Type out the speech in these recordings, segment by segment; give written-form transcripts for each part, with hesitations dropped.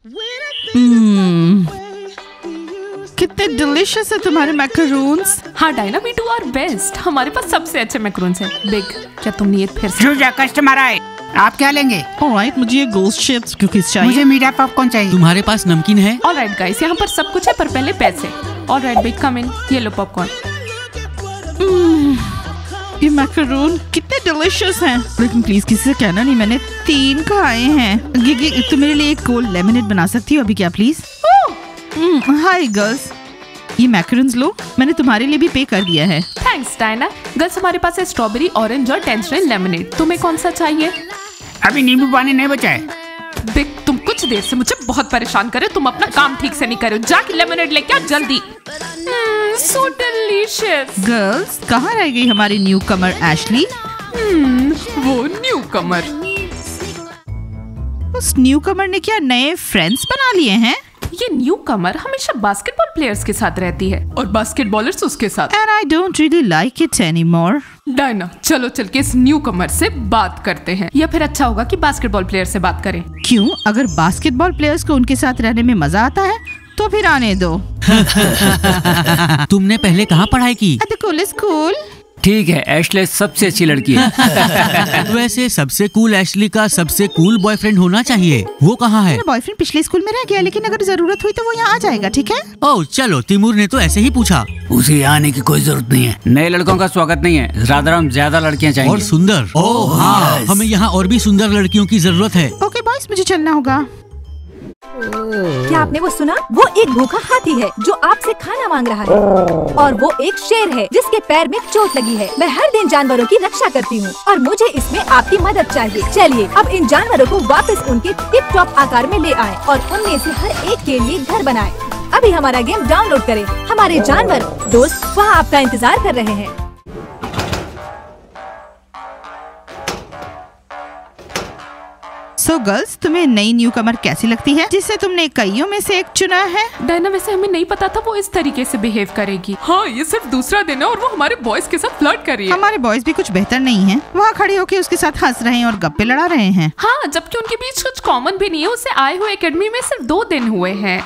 कितने डिलिशियस है तुम्हारे मैकरून्स। हाँ Diana, we do our best. हमारे पास सबसे अच्छे मैकरून्स हैं। बिग, क्या तुमने ये फिर से? कस्टमर आए, आप क्या लेंगे? ऑलराइट, मुझे ये गोश्त चिप्स कुकीज चाहिए। मुझे मीठा पॉपकॉर्न चाहिए। तुम्हारे पास नमकीन है? ऑलराइट गाइस, यहाँ पर सब कुछ है पर पहले पैसे। Alright big, come in. ये लो पॉपकॉर्न। ये मैकरून कितने डिलिशियस हैं। लेकिन प्लीज किसी से कहना नहीं, मैंने 3 खाए हैं। गिगी, तुम मेरे लिए एक कोल्ड लेमनेड बना सकती हो अभी क्या प्लीज? हाय गर्ल्स, ये मैकरून्स लो, मैंने तुम्हारे लिए भी पे कर दिया है। Thanks Diana. गर्ल्स, हमारे पास है स्ट्रॉबेरी, ऑरेंज और टेंजरिन लेमनेड। तुम्हें कौन सा चाहिए? अभी नींबू पानी नहीं बचा है। बिग, तुम कुछ देर से मुझे बहुत परेशान करे। तुम अपना काम ठीक से नहीं करे। जाके लेमनेड लेके आओ जल्दी। सो डिलीशियस। गर्ल्स, कहाँ रह गई हमारी न्यू कमर एशली? वो न्यू कमर। उस न्यू कमर ने क्या नए फ्रेंड्स बना लिए हैं? ये न्यू कमर हमेशा बास्केटबॉल प्लेयर्स के साथ रहती है और बास्केटबॉलर्स उसके साथ। And I don't really like it anymore. Diana, चलो चल के इस न्यू कमर से बात करते हैं, या फिर अच्छा होगा कि बास्केटबॉल प्लेयर से बात करें। क्यों? अगर बास्केटबॉल प्लेयर्स को उनके साथ रहने में मजा आता है तो फिर आने दो। तुमने पहले कहाँ पढ़ाई की? At the coolest school. ठीक है, एशले सबसे अच्छी लड़की है। वैसे सबसे कूल एशली का सबसे कूल बॉयफ्रेंड होना चाहिए। वो कहाँ है? मेरा बॉयफ्रेंड पिछले स्कूल में रह गया, लेकिन अगर जरूरत हुई तो वो यहाँ आ जाएगा, ठीक है? ओह चलो, तिमूर ने तो ऐसे ही पूछा। उसे यहाँ आने की कोई जरूरत नहीं है। नए लड़कों का स्वागत नहीं है, राधा हम ज्यादा लड़कियाँ चाहिए। और सुंदर। ओह हाँ, हमें यहाँ और भी सुंदर लड़कियों की जरूरत है। ओके बॉयज, मुझे चलना होगा। क्या आपने वो सुना? वो एक भूखा हाथी है जो आपसे खाना मांग रहा है, और वो एक शेर है जिसके पैर में चोट लगी है। मैं हर दिन जानवरों की रक्षा करती हूँ और मुझे इसमें आपकी मदद चाहिए। चलिए अब इन जानवरों को वापस उनके टिप टॉप आकार में ले आएं और उनमें से हर एक के लिए घर बनाएं। अभी हमारा गेम डाउनलोड करें। हमारे जानवर दोस्त वहाँ आपका इंतजार कर रहे हैं। So girls, तुम्हें नई न्यू कमर कैसी लगती है जिसे तुमने कईयों में से एक चुना है? डायना, वैसे हमें नहीं पता था वो इस तरीके से बिहेव करेगी। हाँ, ये सिर्फ दूसरा दिन है और वो हमारे बॉयज के साथ फ्लर्ट कर रही है। हमारे बॉयज भी कुछ बेहतर नहीं हैं। वहाँ खड़े होके उसके साथ हंस रहे हैं और गप्पे लड़ा रहे हैं। हाँ, जबकि उनके बीच कुछ कॉमन भी नहीं है। उसे आए हुए एकेडमी में सिर्फ 2 दिन हुए हैं।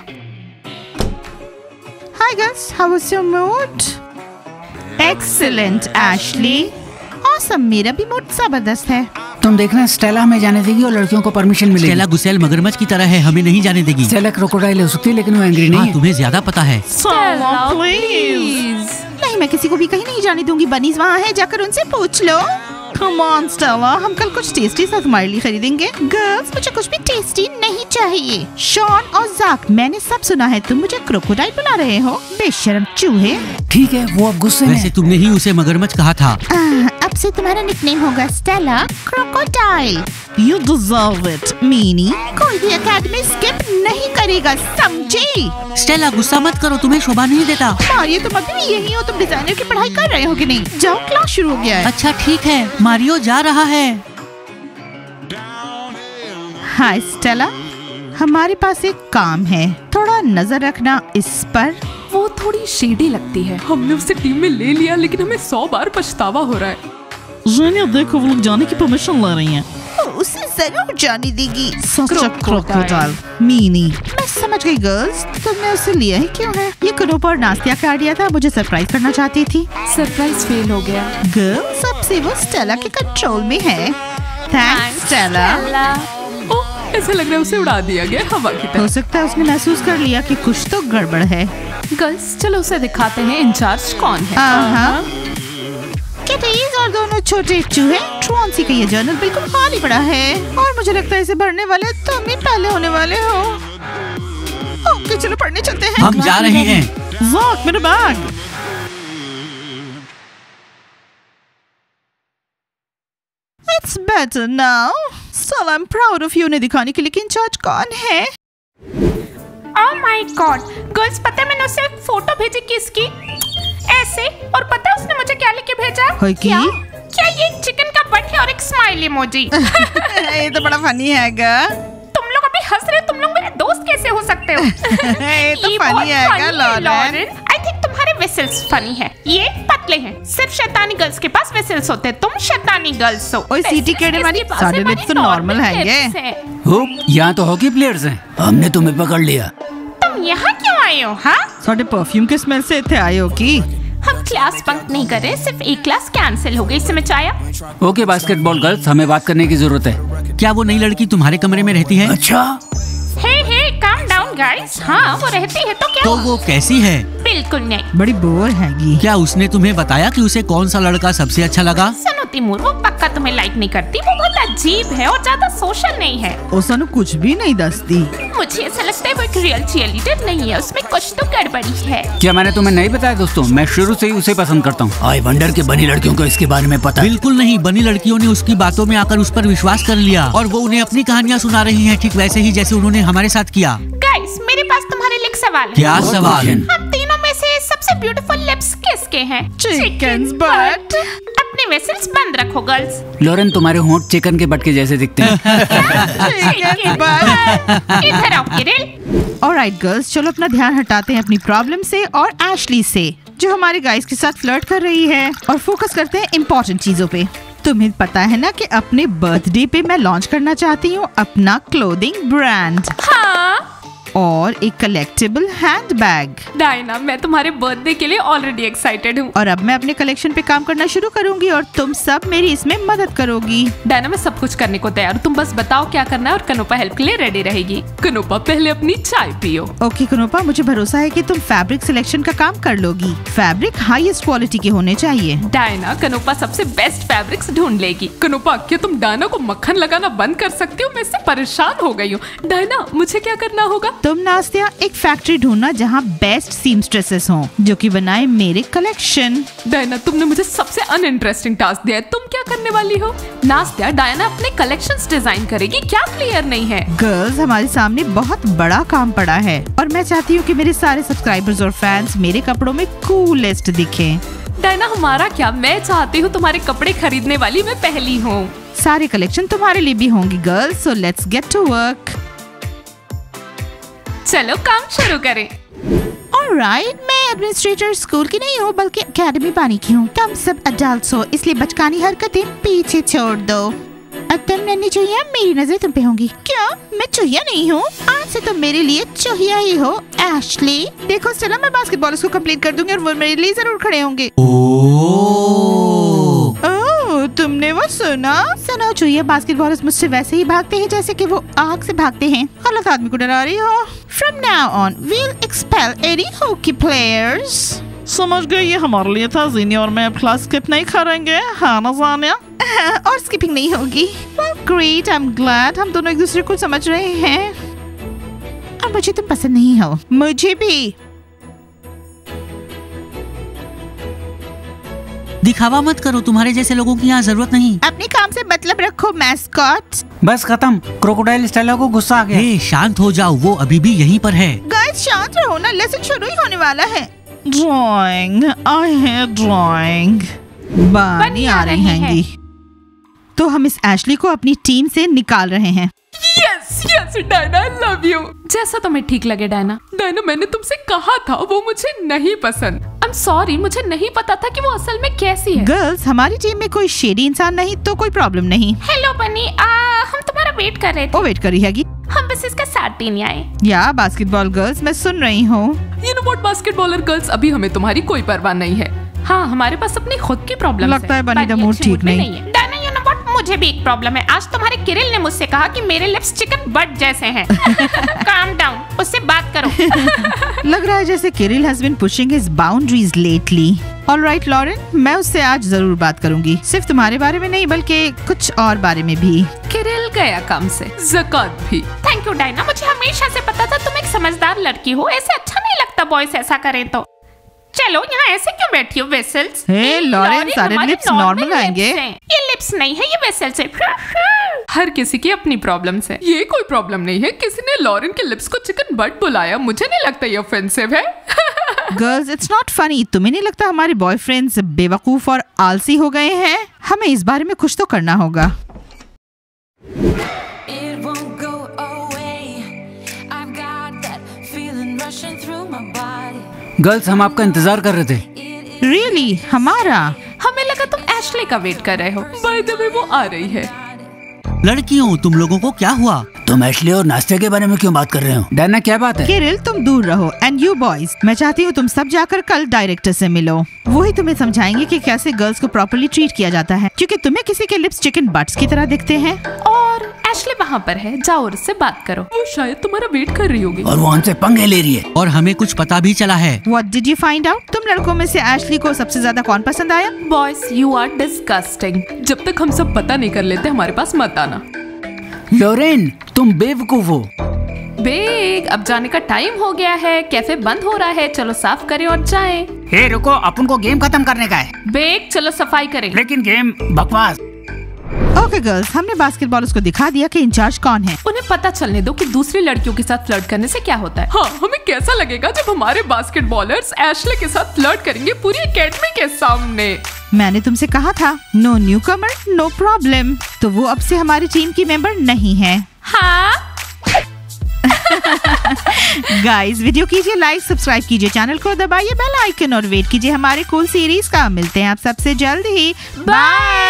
Hi girls, how was your mood? Excellent, Ashley. Awesome, मेरा भी मूड जबरदस्त है। तुम देखना, स्टेला हमें जाने देगी और लड़कियों को परमिशन मिलेगी। स्टेला गुसेल मगरमच्छ की तरह है, हमें नहीं जाने देगी। स्टेला क्रोकोडाइल हो सकती है लेकिन वो एंग्री नहीं हाँ, है। तुम्हें ज्यादा पता है। Stella, please. नहीं, मैं किसी को भी कहीं नहीं जाने दूंगी। बनीज वहाँ है, जाकर उनसे पूछ लो। Come on, स्टेला, हम कल कुछ टेस्टी सा तुम्हारे लिए खरीदेंगे। गर्ल्स, मुझे कुछ भी टेस्टी नहीं चाहिए। शॉन और ज़ाक, मैंने सब सुना है। तुम मुझे क्रोकोडाइल बुला रहे हो, बेशर्म चूहे। ठीक है, वो अब गुस्से में। वैसे तुमने ही उसे मगरमच्छ कहा था। अब से तुम्हारा निकनेम होगा Stella crocodile. You deserve it, मीनी। कोई भी एकेडमी स्किप नहीं करेगा, समझी? स्टेला गुस्सा मत करो, तुम्हें शोभा नहीं देता। मारियो, तुम अभी भी यही हो? तुम डिजाइनर की पढ़ाई कर रहे हो कि नहीं? जाओ, क्लास शुरू हो गया है। अच्छा ठीक है, मारियो जा रहा है। हाय स्टेला, हमारे पास एक काम है, थोड़ा नजर रखना इस पर। वो थोड़ी शेडी लगती है। हमने उसे टीम में ले लिया लेकिन हमें 100 बार पछतावा हो रहा है। जेनिया, देखो वो लोग जाने की परमिशन ले रही हैं। उसे जरूर जाने देगी। क्रोकोडाइल मीनी। मैं समझ गई गर्ल्स, तुमने उसे लिया ही क्यों है? ये क्रोप और नास्तिया कार्डिया था, मुझे सरप्राइज करना चाहती थी। सरप्राइज फेल हो गया। गर्ल्स, अब से वो स्टेला के कंट्रोल में है। Thanks Stella. ओह, ऐसा लग रहा है उसे उड़ा दिया गया हवा की तरह। हो सकता है उसने महसूस कर लिया कि कुछ तो गड़बड़ है। गर्ल्स, चलो उसे दिखाते हैं इंचार्ज कौन है। किटीज और दोनों छोटे चूहे, ट्रॉन्सी का ये जर्नल बिल्कुल खाली पड़ा है और मुझे लगता है इसे भरने वाले तुम ही पहले होने वाले हो। ओके, चलो पढ़ने चलते हैं। हम जा रहे हैं। ज़ाक, मेरा bag. It's better now. Still, I'm proud of you ने दिखाने के लिए कि इंचार्ज कौन है। Oh my God, गर्ल्स, पता है मैंने उसे एक फोटो भेजी किसकी? ऐसे, और पता है उसने मुझे क्या लिख के भेजा? क्या ये एक चिकन का बट है और एक स्माइल इमोजी। ये तो बड़ा फनी हैगा। तुम लोग अभी हंस रहे हो, तुम लोग मेरे दोस्त कैसे हो सकते हो? ये तो फनी हैगा लॉरेन। आई थिंक तुम्हारे विसल्स फनी है। ये पतले हैं, सिर्फ शैतानी गर्ल्स के पास विसल्स होते हैं। तुम शैतानी गर्ल्स हो। ओए सीटी केड़े मारी, साढ़े लिप्स तो नॉर्मल है ये। हुप, यहाँ तो हॉकी प्लेयर्स हैं। हमने तुम्हें पकड़ लिया। तुम यहाँ क्यों आए हो? हाँ, साढ़े परफ्यूम के स्मेल से इतने आए हो की? हम क्लास बंक नहीं कर रहे, सिर्फ एक क्लास कैंसिल हो गई, इससे मैं चाया। ओके बास्केटबॉल गर्ल्स, हमें बात करने की जरूरत है। क्या वो नई लड़की तुम्हारे कमरे में रहती है? अच्छा, हे काम डाउन गाइस। हाँ, वो रहती है तो क्या? तो वो कैसी है? बिल्कुल नहीं। बड़ी बोर हैगी। क्या उसने तुम्हें बताया कि उसे कौन सा लड़का सबसे अच्छा लगा? सुनो तिमूर, वो पक्का तुम्हें लाइक नहीं करती, वो बहुत अजीब है और ज्यादा सोशल नहीं है। उसने कुछ भी नहीं दसती। मुझे ऐसा लगता है वो एक रियल चीयरलीडर नहीं है, उसमें कुछ तो गड़बड़ी है। क्या मैंने तुम्हें नहीं बताया दोस्तों? मैं शुरू से ही उसे पसंद करता हूँ। आई वंडर के बनी लड़कियों को इसके बारे में पता है। बिल्कुल नहीं, बनी लड़कियों ने उसकी बातों में आकर उस पर विश्वास कर लिया और वो उन्हें अपनी कहानियाँ सुना रही हैं, ठीक वैसे ही जैसे उन्होंने हमारे साथ किया। गाइस, मेरे पास तुम्हारे लिए एक सवाल है। क्या सवाल? हम तीनों में से सबसे ब्यूटीफुल लिप्स किसके हैं? Chicken's butt। अपने वेसल्स बंद रखो गर्ल्स। लॉरेन, तुम्हारे होंठ चिकन के बट के जैसे दिखते हैं। इधर आओ किरिल। ऑलराइट गर्ल्स, चलो अपना ध्यान हटाते हैं अपनी प्रॉब्लम से और एशली से, जो हमारे गाइस के साथ फ्लर्ट कर रही है, और फोकस करते हैं इम्पोर्टेंट चीजों पे। तुम्हें पता है ना कि अपने बर्थडे पे मैं लॉन्च करना चाहती हूँ अपना क्लोथिंग ब्रांड। हाँ और एक कलेक्टेबल हैंडबैग। डायना, मैं तुम्हारे बर्थडे के लिए ऑलरेडी एक्साइटेड हूँ। और अब मैं अपने कलेक्शन पे काम करना शुरू करूंगी और तुम सब मेरी इसमें मदद करोगी। डायना, मैं सब कुछ करने को तैयार हूँ, तुम बस बताओ क्या करना है और कनोपा हेल्प के लिए रेडी रहेगी। कनोपा, पहले अपनी चाय पियो। ओके कनोपा, मुझे भरोसा है कि तुम फैब्रिक सिलेक्शन का काम कर लोगी। फैब्रिक हाईएस्ट क्वालिटी के होने चाहिए। डायना, कनोपा सबसे बेस्ट फैब्रिक्स ढूंढ लेगी। कनोपा, क्या तुम डायना को मक्खन लगाना बंद कर सकती हो? मैं इससे परेशान हो गई हूँ। डायना, मुझे क्या करना होगा? तुम नास्तिया एक फैक्ट्री ढूंढना जहाँ बेस्ट सीमस्ट्रेसेस हों, जो कि बनाए मेरे कलेक्शन। डायना, तुमने मुझे सबसे अनइंटरेस्टिंग टास्क दिया है, तुम क्या करने वाली हो? नास्तिया, डायना अपने कलेक्शंस डिजाइन करेगी, क्या क्लियर नहीं है? गर्ल्स, हमारे सामने बहुत बड़ा काम पड़ा है और मैं चाहती हूँ कि मेरे सारे सब्सक्राइबर्स और फैंस मेरे कपड़ों में कूलेस्ट दिखें। डायना, हमारा क्या, मैं चाहती हूँ तुम्हारे कपड़े खरीदने वाली मैं पहली हूँ। सारे कलेक्शन तुम्हारे लिए भी होंगी girls, so let's get to work. चलो काम शुरू करें। ऑलराइट, मैं एडमिनिस्ट्रेटर स्कूल की नहीं हूँ बल्कि एकेडमी पानी की हूँ। तुम सब अडल्ट्स हो, इसलिए बचकानी हरकतें पीछे छोड़ दो। और तुम नन्ही चूहिया, मेरी नजर तुम पे होंगी। क्या मैं चूहिया नहीं हूँ? आज से तुम मेरे लिए चूहिया ही हो एशली। देखो चला, मैं बास्केटबॉलर्स को कंप्लीट कर दूंगी और वो मेरे लिए जरूर खड़े होंगे। तुमने वो सुना? सुनो चूहिया, बास्केटबॉलर्स मुझसे वैसे ही भागते हैं जैसे कि वो आग से भागते हैं। गलत आदमी को डरा रही हो। From now on, we'll expel any hockey players. समझ गई, ये हमारे लिए था। जीनी और मैं अब क्लास स्किप नहीं करेंगे, हाँ ना जानिया? और स्किपिंग नहीं होगी। Well, great, I'm glad हम दोनों एक दूसरे को समझ रहे हैं। और मुझे तुम पसंद नहीं हो। मुझे भी। दिखावा मत करो, तुम्हारे जैसे लोगों की यहाँ जरूरत नहीं। अपने काम से मतलब रखो मैस्कॉट। बस खत्म, क्रोकोडाइल स्टाइल को गुस्सा आ गया। हे, शांत हो जाओ, वो अभी भी यहीं पर है। गाइस शांत रहो ना, लेसन शुरू ही होने वाला है। Drawing, I hate drawing. बानी आ रही हैंगी। तो हम इस एशली को अपनी टीम से निकाल रहे हैं। Yes yes Diana, I love you. जैसा तुम्हें ठीक लगे डायना। डायना, मैंने तुमसे कहा था वो मुझे नहीं पसंद। आई एम सॉरी, मुझे नहीं पता था कि वो असल में कैसी है। गर्ल्स, हमारी टीम में कोई शेडी इंसान नहीं तो कोई प्रॉब्लम नहीं। हेलो बनी, हम तुम्हारा वेट कर रहे थे। वो वेट कर रही हैगी। हम बस इसका साथ देने आए। या बास्केटबॉल गर्ल्स, मैं सुन रही हूँ। You know what basketballer girls, अभी हमें तुम्हारी कोई परवाह नहीं है। हाँ, हमारे पास अपनी खुद की प्रॉब्लम लगता है बनी द मूड ठीक नहीं है। डायना, यू नो व्हाट, मुझे भी एक प्रॉब्लम है। आज तुम्हारे किरिल ने मुझसे कहा कि मेरे लिप्स चिकन बट जैसे हैं। काम डाउन, उससे बात करो। लग रहा है जैसे Kirill has been pushing his boundaries lately. Alright Lauren, मैं उससे आज जरूर बात करूंगी, सिर्फ तुम्हारे बारे में नहीं बल्कि कुछ और बारे में भी। किरिल गया काम से, ज़कात भी। थैंक यू डायना, मुझे हमेशा से पता था तुम एक समझदार लड़की हो। ऐसे अच्छा नहीं लगता बॉयज ऐसा करें तो। चलो यहाँ ऐसे क्यों बैठी हो वेसल्स? हे लॉरेन, सारे लिप्स नॉर्मल आएंगे। ये लिप्स नहीं है, ये वेसल्स है। हर किसी की अपनी प्रॉब्लम्स है, ये कोई प्रॉब्लम नहीं है। किसी ने लॉरेन के लिप्स को चिकन बट बुलाया, मुझे नहीं लगता ये ऑफेंसिव है। Girls, it's not funny. तुम्हें नहीं लगता हमारे बॉयफ्रेंड्स बेवकूफ और आलसी हो गए हैं? हमें इस बारे में कुछ तो करना होगा। गर्ल्स, हम आपका इंतजार कर रहे थे। रियली? हमारा? हमें लगा तुम एशले का वेट कर रहे हो। बाय द वे, वो आ रही है। लड़कियों, तुम लोगों को क्या हुआ? तुम एशली और नाश्ते के बारे में क्यों बात कर रहे हो? डैना क्या बात है? किरिल तुम दूर रहो एंड यू बॉयज, मैं चाहती हूँ तुम सब जाकर कल डायरेक्टर से मिलो। वही तुम्हें समझाएंगे कि कैसे गर्ल्स को प्रॉपर्ली ट्रीट किया जाता है, क्योंकि तुम्हें किसी के लिप्स चिकन बट्स की तरह दिखते हैं। और एशली वहाँ पर है, जाओ और उससे बात करो, वो शायद तुम्हारा वेट कर रही होगी। और वो हमसे पंगे ले रही है। और हमें कुछ पता भी चला है। What did you find out? तुम लड़कों में से एशली को सबसे ज्यादा कौन पसंद आया? Boys you are disgusting. जब तक हम सब पता नहीं कर लेते हमारे पास मत आना। लॉरेन तुम बेवकूफ हो। बेग अब जाने का टाइम हो गया है, कैफे बंद हो रहा है, चलो साफ करें और जाएं। हे रुको, अपन को गेम खत्म करने का है। बेग चलो सफाई करें। लेकिन गेम बकवास। ओके गर्ल्स, हमने बास्केटबॉलर्स को दिखा दिया कि इंचार्ज कौन है। उन्हें पता चलने दो कि दूसरी लड़कियों के साथ फ्लर्ट करने से क्या होता है। हाँ, हमें कैसा लगेगा जब हमारे बास्केटबॉलर्स एशले के साथ फ्लर्ट करेंगे पूरी एकेडमी के सामने। मैंने तुमसे कहा था no newcomer no problem, तो वो अब से हमारी टीम की मेंबर नहीं है। हाँ गाइस वीडियो कीजिए लाइक, सब्सक्राइब कीजिए चैनल को, दबाइए बेल आइकन और वेट कीजिए हमारे कूल सीरीज का। मिलते हैं आप सबसे जल्द ही। बाय।